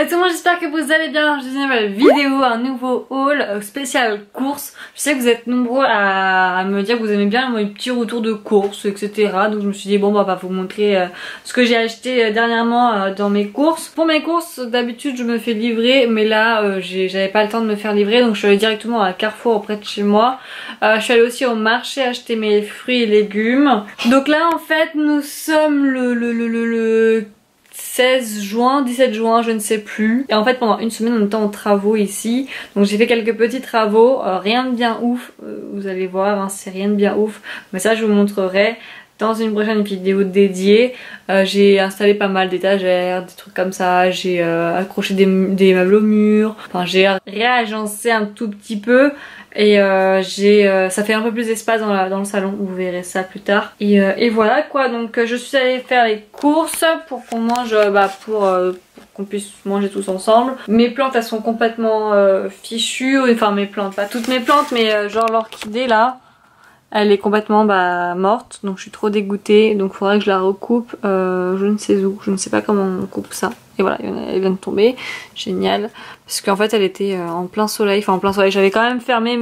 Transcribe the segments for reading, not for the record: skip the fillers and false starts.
Salut tout le monde, j'espère que vous allez bien. Je suis dans une nouvelle vidéo, un nouveau haul spécial course. Je sais que vous êtes nombreux à me dire que vous aimez bien mes petits retours de course, etc. Donc je me suis dit bon bah vous montrer ce que j'ai acheté dernièrement dans mes courses. Pour mes courses, d'habitude je me fais livrer, mais là j'avais pas le temps de me faire livrer, donc je suis allée directement à Carrefour auprès de chez moi. Je suis allée aussi au marché acheter mes fruits et légumes. Donc là en fait nous sommes le 16 juin, 17 juin, je ne sais plus. Et en fait pendant une semaine on était en travaux ici. Donc j'ai fait quelques petits travaux, rien de bien ouf, vous allez voir, hein, c'est rien de bien ouf. Mais ça je vous montrerai dans une prochaine vidéo dédiée. J'ai installé pas mal d'étagères, des trucs comme ça. J'ai accroché des meubles au mur. Enfin j'ai réagencé un tout petit peu. Et ça fait un peu plus d'espace dans le salon, vous verrez ça plus tard. Et voilà quoi, donc je suis allée faire les courses pour qu'on mange, pour qu'on puisse manger tous ensemble. Mes plantes elles sont complètement fichues, enfin mes plantes, pas toutes mes plantes, mais genre l'orchidée là, elle est complètement morte, donc je suis trop dégoûtée, donc il faudrait que je la recoupe, je ne sais où, je ne sais pas comment on coupe ça. Et voilà, elle vient de tomber, génial, parce qu'en fait elle était en plein soleil, enfin en plein soleil, j'avais quand même fermé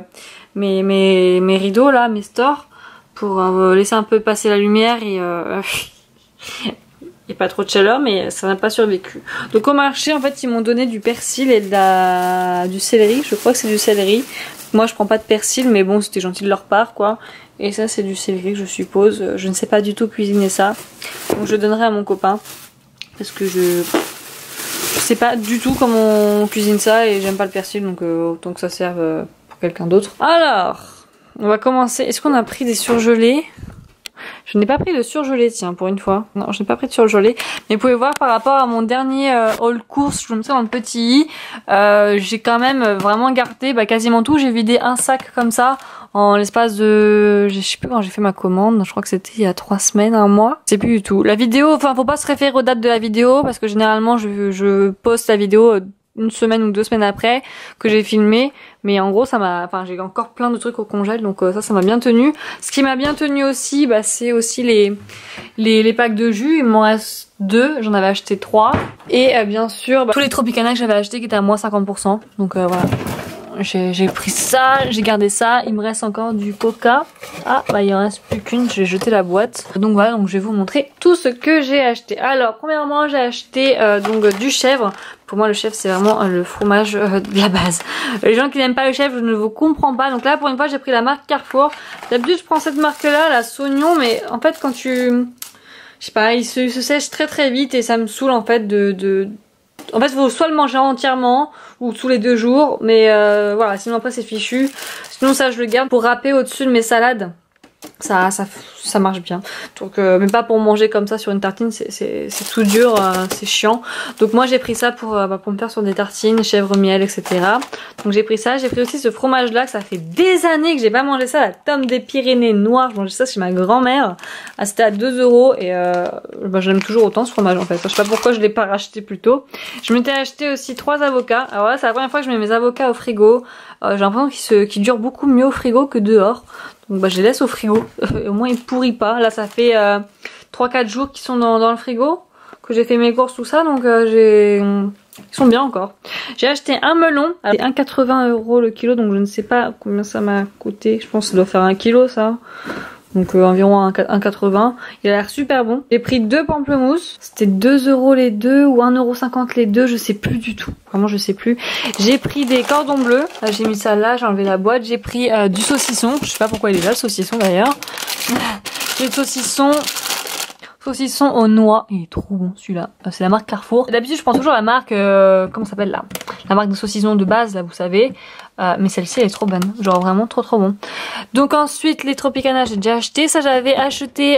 mes rideaux là, mes stores, pour laisser un peu passer la lumière et il n'y a pas trop de chaleur, mais ça n'a pas survécu. Donc au marché en fait ils m'ont donné du persil et du céleri, je crois que c'est du céleri. Moi je prends pas de persil, mais bon c'était gentil de leur part quoi. Et ça c'est du céleri je suppose, je ne sais pas du tout cuisiner ça, donc je donnerai à mon copain. Parce que je sais pas du tout comment on cuisine ça et j'aime pas le persil, donc autant que ça serve pour quelqu'un d'autre. Alors, on va commencer. Est-ce qu'on a pris des surgelés? Je n'ai pas pris de surgelé, tiens, pour une fois. Non, je n'ai pas pris de surgelé. Mais vous pouvez voir par rapport à mon dernier haul course, je vous mettrai dans le petit i, j'ai quand même vraiment gardé quasiment tout. J'ai vidé un sac comme ça en l'espace de... Je sais plus quand j'ai fait ma commande, je crois que c'était il y a 3 semaines, 1 mois. Je sais plus du tout. La vidéo, enfin faut pas se référer aux dates de la vidéo parce que généralement je poste la vidéo 1 semaine ou 2 semaines après que j'ai filmé, mais en gros ça m'a, enfin j'ai encore plein de trucs au congèle, donc ça m'a bien tenu. Ce qui m'a bien tenu aussi, c'est aussi les packs de jus. Il m'en reste 2, j'en avais acheté 3 et bien sûr tous les Tropicana que j'avais acheté qui étaient à moins 50%, donc voilà. J'ai pris ça, j'ai gardé ça, il me reste encore du coca. Ah il en reste plus qu'une, j'ai jeté la boîte. Donc voilà, donc je vais vous montrer tout ce que j'ai acheté. Alors premièrement j'ai acheté donc du chèvre. Pour moi le chèvre c'est vraiment le fromage de la base. Les gens qui n'aiment pas le chèvre, je ne vous comprends pas. Donc là pour une fois j'ai pris la marque Carrefour. D'habitude je prends cette marque là, la Saugnon, mais en fait quand je sais pas, il se sèche très très vite et ça me saoule en fait En fait, il faut soit le manger entièrement ou tous les 2 jours, mais voilà, sinon après c'est fichu. Sinon ça je le garde pour râper au-dessus de mes salades. Ça marche bien. Donc mais pas pour manger comme ça sur une tartine, c'est tout dur, c'est chiant. Donc moi j'ai pris ça pour me faire sur des tartines, chèvre miel, etc. Donc j'ai pris ça, j'ai pris aussi ce fromage là que ça fait des années que j'ai pas mangé ça, la Tome des Pyrénées noire. Je mangeais ça chez ma grand-mère. Ah, c'était à 2 € et je l'aime toujours autant ce fromage en fait. Je sais pas pourquoi je l'ai pas racheté plus tôt. Je m'étais acheté aussi 3 avocats. Alors là c'est la première fois que je mets mes avocats au frigo. J'ai l'impression qu'ils durent beaucoup mieux au frigo que dehors. Donc je les laisse au frigo, au moins ils pourrissent pas. Là ça fait 3-4 jours qu'ils sont dans le frigo, que j'ai fait mes courses tout ça, donc ils sont bien encore. J'ai acheté un melon, à 1,80 € le kilo, donc je ne sais pas combien ça m'a coûté. Je pense que ça doit faire 1 kilo ça. Donc environ 1,80 €. Il a l'air super bon. J'ai pris 2 pamplemousses. C'était 2 € les deux ou 1,50 € les deux. Je sais plus du tout. Vraiment je sais plus. J'ai pris des cordons bleus. Là j'ai mis ça là, j'ai enlevé la boîte. J'ai pris du saucisson. Je sais pas pourquoi il est là le saucisson d'ailleurs. J'ai le saucisson aux noix. Il est trop bon celui-là. C'est la marque Carrefour. D'habitude je prends toujours la marque, comment ça s'appelle là? La marque de saucisson de base là vous savez. Mais celle-ci elle est trop bonne, genre vraiment trop bon. Donc ensuite les Tropicana j'ai déjà acheté. Ça j'avais acheté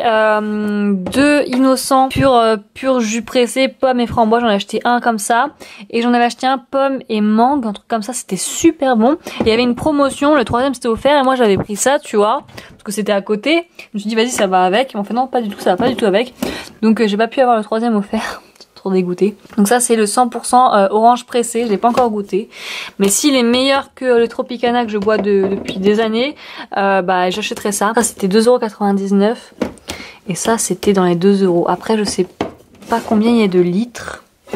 2 innocents pur jus pressé, pommes et framboise. J'en ai acheté un comme ça. Et j'en avais acheté un pomme et mangue, un truc comme ça, c'était super bon. Et il y avait une promotion, le 3e c'était offert et moi j'avais pris ça tu vois, parce que c'était à côté. Je me suis dit vas-y ça va avec. Ils m'ont fait non pas du tout, ça va pas du tout avec. Donc j'ai pas pu avoir le 3e offert. Trop dégoûté. Donc ça c'est le 100% orange pressé, je l'ai pas encore goûté. Mais s'il est meilleur que le Tropicana que je bois depuis des années, j'achèterais ça. Ça c'était 2,99 € et ça c'était dans les 2 €. Après je sais pas combien il y a de litres.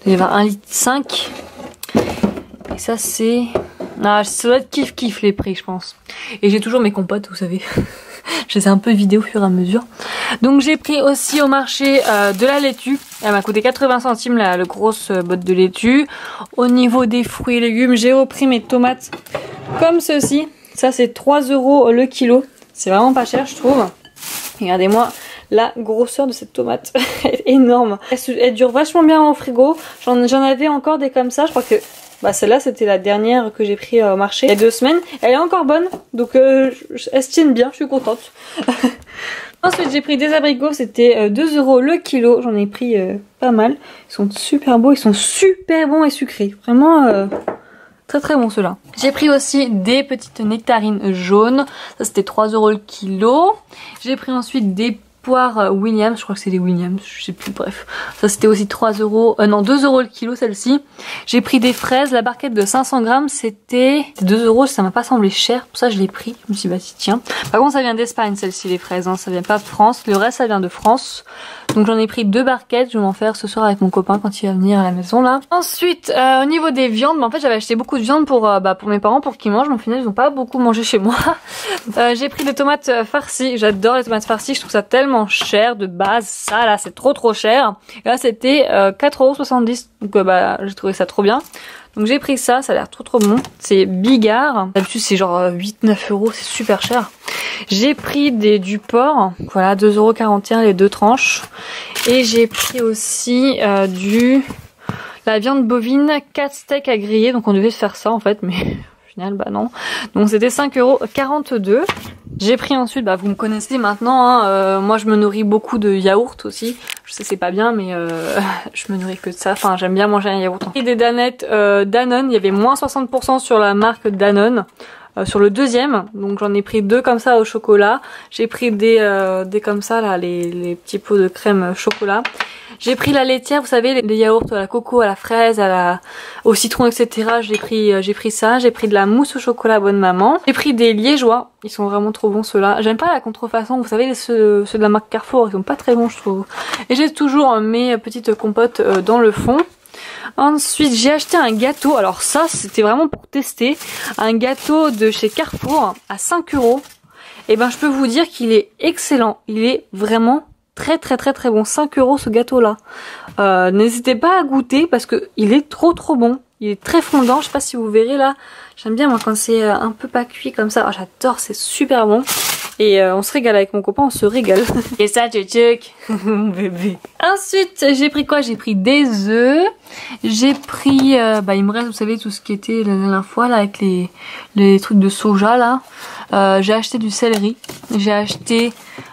Il y avait 1,5 litre. Et ça c'est... Ah, ça doit être kiff les prix je pense. Et j'ai toujours mes compotes, vous savez. Je les ai un peu vidées au fur et à mesure. Donc j'ai pris aussi au marché de la laitue. Elle m'a coûté 80 centimes la grosse botte de laitue. Au niveau des fruits et légumes, j'ai repris mes tomates comme ceci. Ça c'est 3 € le kilo. C'est vraiment pas cher je trouve. Regardez-moi la grosseur de cette tomate. Elle est énorme. Elle dure vachement bien au frigo. J'en avais encore des comme ça. Je crois que celle-là c'était la dernière que j'ai pris au marché il y a 2 semaines. Elle est encore bonne. Donc elle se tient bien. Je suis contente. Ensuite j'ai pris des abricots. C'était 2 € le kilo. J'en ai pris pas mal. Ils sont super beaux. Ils sont super bons et sucrés. Vraiment... très très bon ceux-là. J'ai pris aussi des petites nectarines jaunes. Ça c'était 3 € le kilo. J'ai pris ensuite des poires Williams. Je crois que c'est des Williams. Je sais plus, bref. Ça c'était aussi 3 €. Non, 2 € le kilo celle-ci. J'ai pris des fraises. La barquette de 500 grammes c'était 2 €. Ça m'a pas semblé cher. Pour ça je l'ai pris. Je me suis dit bah si tiens. Par contre ça vient d'Espagne celle-ci les fraises. Hein. Ça vient pas de France. Le reste ça vient de France. Donc j'en ai pris 2 barquettes, je vais m'en faire ce soir avec mon copain quand il va venir à la maison là. Ensuite au niveau des viandes, en fait j'avais acheté beaucoup de viande pour mes parents pour qu'ils mangent, mais au final ils n'ont pas beaucoup mangé chez moi. J'ai pris des tomates farcies, j'adore les tomates farcies, je trouve ça tellement cher de base, ça là c'est trop cher. Et là c'était 4,70 €, donc j'ai trouvé ça trop bien. Donc j'ai pris ça, ça a l'air trop bon. C'est Bigard. D'habitude c'est genre 8-9 €, c'est super cher. J'ai pris du porc, voilà 2,41 € les 2 tranches. Et j'ai pris aussi la viande bovine, 4 steaks à griller. Donc on devait faire ça en fait, mais au final bah non. Donc c'était 5,42 €. J'ai pris ensuite, vous me connaissez maintenant, hein, moi je me nourris beaucoup de yaourt aussi. Je sais c'est pas bien mais je me nourris que de ça, enfin j'aime bien manger un yaourt. Et des danettes Danone, il y avait moins 60% sur la marque Danone. Sur le deuxième, donc j'en ai pris 2 comme ça au chocolat. J'ai pris des comme ça là, les petits pots de crème chocolat. J'ai pris la laitière, vous savez, les yaourts à la coco, à la fraise, au citron, etc. J'ai pris ça. J'ai pris de la mousse au chocolat bonne maman. J'ai pris des liégeois, ils sont vraiment trop bons ceux-là. J'aime pas la contrefaçon, vous savez, ceux de la marque Carrefour, ils sont pas très bons je trouve. Et j'ai toujours mes petites compotes dans le fond. Ensuite j'ai acheté un gâteau, alors ça c'était vraiment pour tester, un gâteau de chez Carrefour à 5 €. Et je peux vous dire qu'il est excellent, il est vraiment très bon, 5 € ce gâteau là. N'hésitez pas à goûter parce que il est trop bon, il est très fondant, je sais pas si vous verrez là, j'aime bien moi quand c'est un peu pas cuit comme ça, j'adore, c'est super bon. Et on se régale avec mon copain, on se régale. Et ça, tchouc, mon bébé. Ensuite, j'ai pris quoi? J'ai pris des œufs. J'ai pris, il me reste, vous savez, tout ce qui était la dernière fois là avec les trucs de soja là. J'ai acheté du céleri. J'ai acheté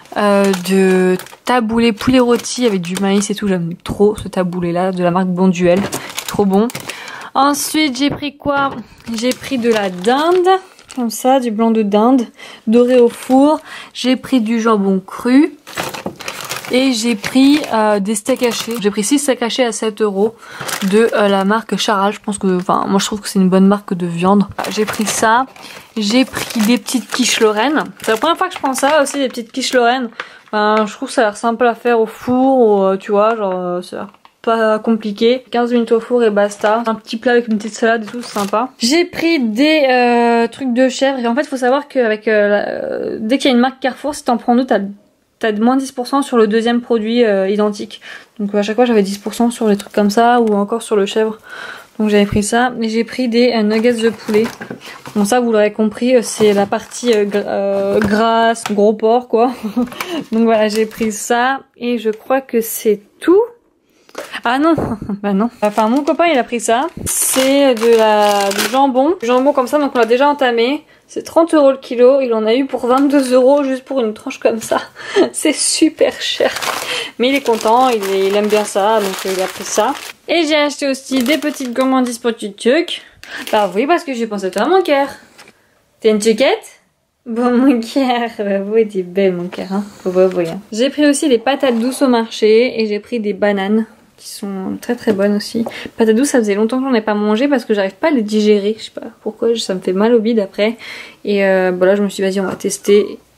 de taboulé poulet rôti avec du maïs et tout. J'aime trop ce taboulé là de la marque Bonduel. Trop bon. Ensuite, j'ai pris quoi? J'ai pris de la dinde. Comme ça, du blanc de dinde doré au four. J'ai pris du jambon cru. Et j'ai pris des steaks hachés. J'ai pris 6 steaks hachés à 7 € de la marque Charal. Je pense que, moi je trouve que c'est une bonne marque de viande. J'ai pris ça. J'ai pris des petites quiches Lorraine. C'est la première fois que je prends ça aussi, des petites quiches Lorraine. Je trouve que ça a l'air simple à faire au four. Tu vois, genre, ça a l'air pas compliqué. 15 minutes au four et basta. Un petit plat avec une petite salade et tout, c'est sympa. J'ai pris des trucs de chèvre. Et en fait, il faut savoir qu'avec dès qu'il y a une marque Carrefour, si t'en prends deux, t'as moins 10% sur le deuxième produit identique. Donc à chaque fois, j'avais 10% sur les trucs comme ça ou encore sur le chèvre. Donc j'avais pris ça. Et j'ai pris des nuggets de poulet. Bon ça, vous l'aurez compris, c'est la partie grasse, gros porc quoi. Donc voilà, j'ai pris ça. Et je crois que c'est tout. Ah non, non. Enfin mon copain il a pris ça. C'est du jambon. Du jambon comme ça, donc on l'a déjà entamé. C'est 30 € le kilo. Il en a eu pour 22 € juste pour une tranche comme ça. C'est super cher. Mais il est content, il aime bien ça, donc il a pris ça. Et j'ai acheté aussi des petites gourmandises pour Tutuc. Bah oui, parce que j'ai pensé à toi mon cœur. T'es une tuquette? Bon mon cœur, oui t'es belle mon cœur, hein. Faut pas voir. J'ai pris aussi des patates douces au marché et j'ai pris des bananes qui sont très bonnes aussi. Patates douces, ça faisait longtemps que j'en ai pas mangé parce que j'arrive pas à les digérer, je sais pas pourquoi, ça me fait mal au bide après. Et là je me suis dit vas-y on va tester.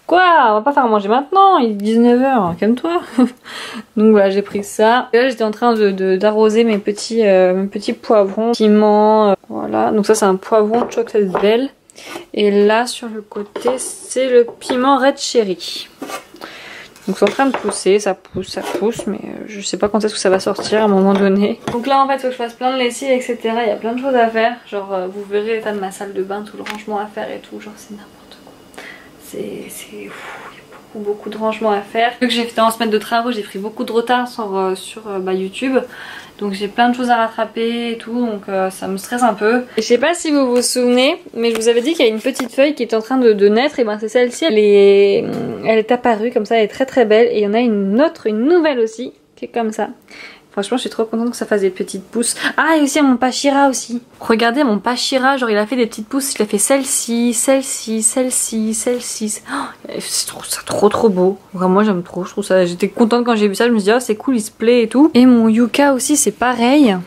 Quoi? On va pas faire à manger maintenant, il est 19 h, calme-toi. Donc voilà, j'ai pris ça. Et là j'étais en train d'arroser mes petits poivrons, piments, voilà. Donc ça c'est un poivron chocolate belle. Et là sur le côté c'est le piment red cherry. Donc c'est en train de pousser, ça pousse, mais je sais pas quand est-ce que ça va sortir à un moment donné. Donc là en fait il faut que je fasse plein de lessive, etc. Il y a plein de choses à faire. Genre vous verrez l'état de ma salle de bain, tout le rangement à faire et tout, genre c'est n'importe quoi. Il y a beaucoup de rangements à faire. Vu que j'ai fait en semaine de travaux, j'ai pris beaucoup de retard sur YouTube. Donc j'ai plein de choses à rattraper et tout, donc ça me stresse un peu. Et je sais pas si vous vous souvenez, mais je vous avais dit qu'il y a une petite feuille qui est en train de naître, et ben c'est celle-ci, elle est apparue comme ça, elle est très très belle. Et il y en a une nouvelle aussi, qui est comme ça. Franchement je suis trop contente que ça fasse des petites pousses. Ah et aussi mon Pachira aussi. Regardez mon Pachira, genre il a fait des petites pousses. Il a fait celle-ci, celle-ci, celle-ci, celle-ci. Oh, je trouve ça trop beau. Vraiment j'aime trop, je trouve ça. J'étais contente quand j'ai vu ça, je me suis dit oh c'est cool, il se plaît et tout. Et mon Yuka aussi c'est pareil.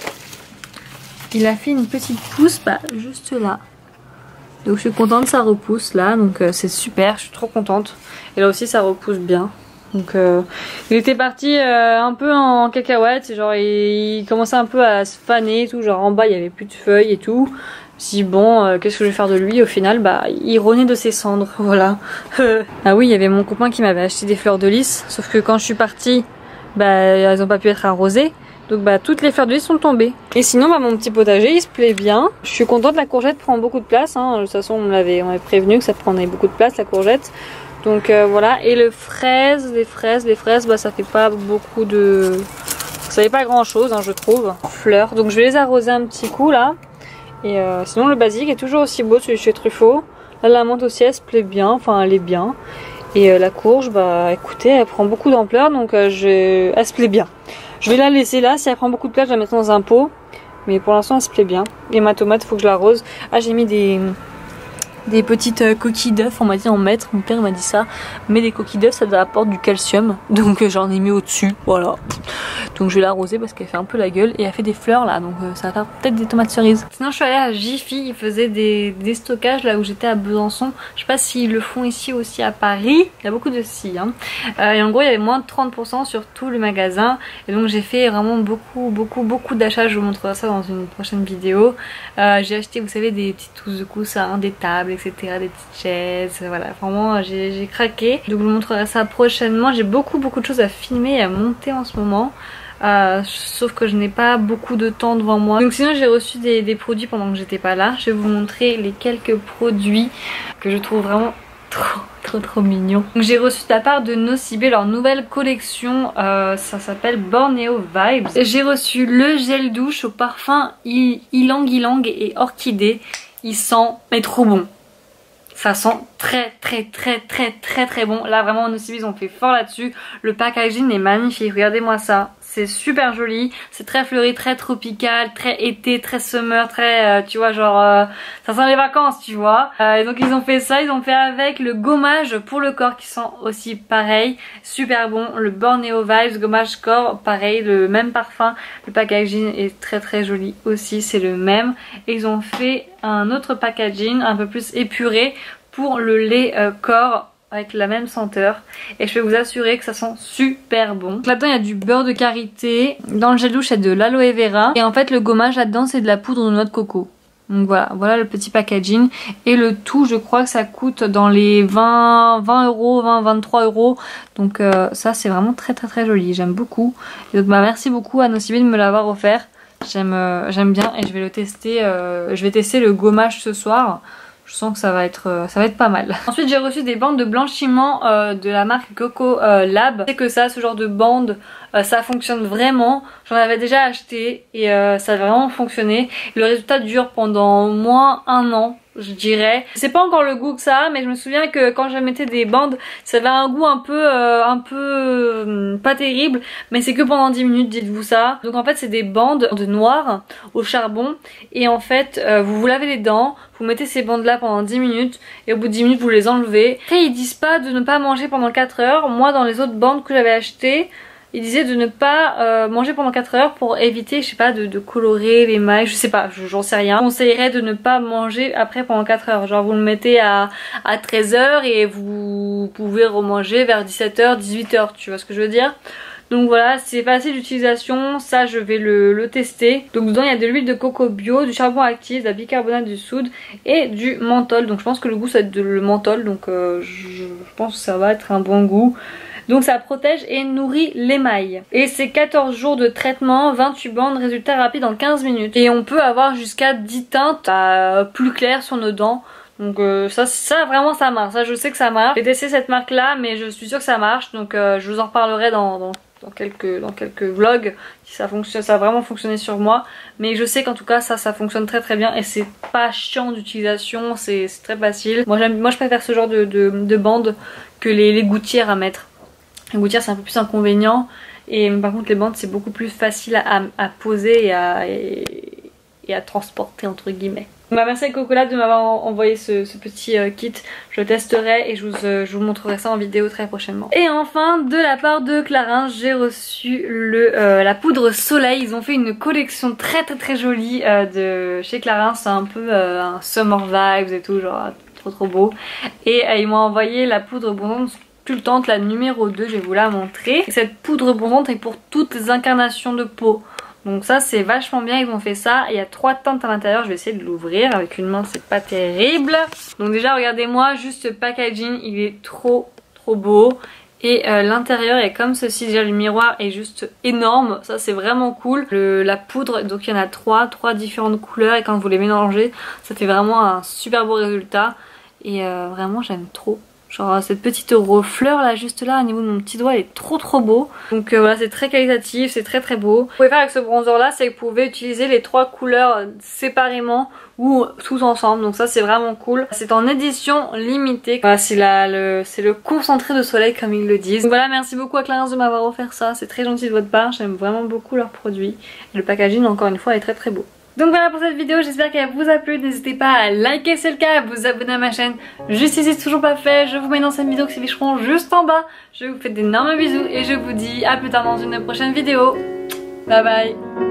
Il a fait une petite pousse juste là. Donc je suis contente, ça repousse là, donc c'est super, je suis trop contente. Et là aussi ça repousse bien. Donc il était parti un peu en cacahuète, genre il commençait un peu à se faner et tout, genre en bas il y avait plus de feuilles et tout. Si bon, qu'est-ce que je vais faire de lui? Au final il renaît de ses cendres, voilà. Ah oui, il y avait mon copain qui m'avait acheté des fleurs de lys, sauf que quand je suis partie, elles ont pas pu être arrosées. Donc toutes les fleurs de lys sont tombées. Et sinon mon petit potager il se plaît bien. Je suis contente, la courgette prend beaucoup de place, hein. De toute façon on m'avait prévenu que ça prenait beaucoup de place la courgette. Donc voilà, et les fraises, ça fait pas beaucoup de... Ça fait pas grand chose hein, je trouve. Fleurs, donc je vais les arroser un petit coup là. Et sinon le basique est toujours aussi beau, celui de chez Truffaut. Là la menthe aussi elle se plaît bien, enfin elle est bien. Et la courge, écoutez, elle prend beaucoup d'ampleur, donc elle se plaît bien. Je vais la laisser là, si elle prend beaucoup de place je la mettrai dans un pot. Mais pour l'instant elle se plaît bien. Et ma tomate, faut que je l'arrose. Ah j'ai mis des petites coquilles d'œufs, on m'a dit en mettre, mon père m'a dit ça, mais des coquilles d'œufs ça apporte du calcium, donc j'en ai mis au dessus, voilà. Donc je vais l'arroser parce qu'elle fait un peu la gueule et elle fait des fleurs là, donc ça va faire peut-être des tomates cerises. Sinon je suis allée à Jiffy, ils faisaient des stockages là où j'étais à Besançon, je sais pas s'ils le font ici aussi à Paris, il y a beaucoup de si hein. Et en gros il y avait moins de 30% sur tout le magasin, et donc j'ai fait vraiment beaucoup d'achats, je vous montrerai ça dans une prochaine vidéo. J'ai acheté, vous savez, des petites trousses de coussins, des tables, etc., des petites chaises, voilà, vraiment j'ai craqué. Donc je vous montrerai ça prochainement. J'ai beaucoup de choses à filmer et à monter en ce moment. Sauf que je n'ai pas beaucoup de temps devant moi. Donc sinon j'ai reçu des produits pendant que j'étais pas là. Je vais vous montrer les quelques produits que je trouve vraiment trop mignon. Donc j'ai reçu de la part de Nocibé leur nouvelle collection, ça s'appelle Borneo Vibes. J'ai reçu le gel douche au parfum ylang-ylang et orchidée. Il sent mais trop bon. Ça sent très bon. Là vraiment Nocibé ils ont fait fort là-dessus. Le packaging est magnifique, regardez-moi ça. C'est super joli, c'est très fleuri, très tropical, très été, très summer, très tu vois genre ça sent les vacances tu vois. Et donc ils ont fait ça, ils ont fait avec le gommage pour le corps qui sent aussi pareil, super bon. Le Borneo Vibes gommage corps, pareil, le même parfum. Le packaging est très joli aussi, c'est le même. Et ils ont fait un autre packaging un peu plus épuré pour le lait corps, avec la même senteur, et je peux vous assurer que ça sent super bon. Là-dedans il y a du beurre de karité, dans le gel douche il y a de l'aloe vera, et en fait le gommage là-dedans c'est de la poudre de noix de coco. Donc voilà le petit packaging, et le tout je crois que ça coûte dans les 20 euros, 23 euros. Donc ça c'est vraiment très joli, j'aime beaucoup. Et donc merci beaucoup à Nocibé de me l'avoir offert, j'aime bien, et je vais le tester, je vais tester le gommage ce soir. Je sens que ça va être pas mal. Ensuite j'ai reçu des bandes de blanchiment de la marque Coco Lab. Je sais que ça, ce genre de bandes, ça fonctionne vraiment. J'en avais déjà acheté et ça a vraiment fonctionné. Le résultat dure pendant au moins 1 an. Je dirais. C'est pas encore le goût que ça a, mais je me souviens que quand je mettais des bandes, ça avait un goût un peu pas terrible, mais c'est que pendant 10 minutes, dites-vous ça. Donc en fait c'est des bandes de noir au charbon, et en fait vous vous lavez les dents, vous mettez ces bandes là pendant 10 minutes, et au bout de 10 minutes vous les enlevez. Après ils disent pas de ne pas manger pendant 4 heures. Moi dans les autres bandes que j'avais achetées, il disait de ne pas manger pendant 4 heures pour éviter, je sais pas, de colorer les mailles, je sais pas, j'en sais rien. Je conseillerais de ne pas manger après pendant 4 heures, genre vous le mettez à 13 heures et vous pouvez remanger vers 17 heures, 18 heures, tu vois ce que je veux dire? Donc voilà, c'est facile d'utilisation, ça je vais le tester. Donc dedans il y a de l'huile de coco bio, du charbon actif, de la bicarbonate de soude et du menthol. Donc je pense que le goût ça va être le menthol, donc je pense que ça va être un bon goût. Donc ça protège et nourrit l'émail. Et c'est 14 jours de traitement, 28 bandes, résultat rapide en 15 minutes. Et on peut avoir jusqu'à 10 teintes plus claires sur nos dents. Donc ça vraiment ça marche, ça je sais que ça marche. J'ai testé cette marque là mais je suis sûre que ça marche. Donc je vous en reparlerai dans quelques vlogs si ça fonctionne, ça a vraiment fonctionné sur moi. Mais je sais qu'en tout cas ça fonctionne très bien et c'est pas chiant d'utilisation, c'est très facile. Moi je préfère ce genre de bandes que les gouttières à mettre. Les gouttières c'est un peu plus inconvénient et par contre les bandes c'est beaucoup plus facile à poser et à transporter entre guillemets. Bah, merci à Cocola de m'avoir envoyé ce petit kit, je le testerai et je vous montrerai ça en vidéo très prochainement. Et enfin de la part de Clarins j'ai reçu la poudre soleil. Ils ont fait une collection très jolie de chez Clarins, c'est un peu un summer vibes et tout, genre trop beau. Et ils m'ont envoyé la poudre bronzante sculptante, la numéro 2, je vais vous la montrer. Cette poudre bronzante est pour toutes les incarnations de peau. Donc ça c'est vachement bien, ils ont fait ça. Il y a 3 teintes à l'intérieur, je vais essayer de l'ouvrir. Avec une main c'est pas terrible. Donc déjà regardez-moi juste ce packaging, il est trop beau. Et l'intérieur est comme ceci, déjà le miroir est juste énorme, ça c'est vraiment cool. La poudre, donc il y en a 3 différentes couleurs et quand vous les mélangez ça fait vraiment un super beau résultat. Et vraiment j'aime trop. Genre cette petite fleur là juste là au niveau de mon petit doigt, elle est trop beau. Donc voilà, c'est très qualitatif, c'est très beau. Ce que vous pouvez faire avec ce bronzer là, c'est que vous pouvez utiliser les 3 couleurs séparément ou tous ensemble. Donc ça c'est vraiment cool. C'est en édition limitée. Voilà, c'est le concentré de soleil comme ils le disent. Donc voilà, merci beaucoup à Clarins de m'avoir offert ça. C'est très gentil de votre part, j'aime vraiment beaucoup leurs produits. Et le packaging encore une fois est très beau. Donc voilà pour cette vidéo, j'espère qu'elle vous a plu. N'hésitez pas à liker si c'est le cas, à vous abonner à ma chaîne juste ici si toujours pas fait. Je vous mets dans cette vidéo qui s'afficheront juste en bas. Je vous fais d'énormes bisous et je vous dis à plus tard dans une prochaine vidéo. Bye bye.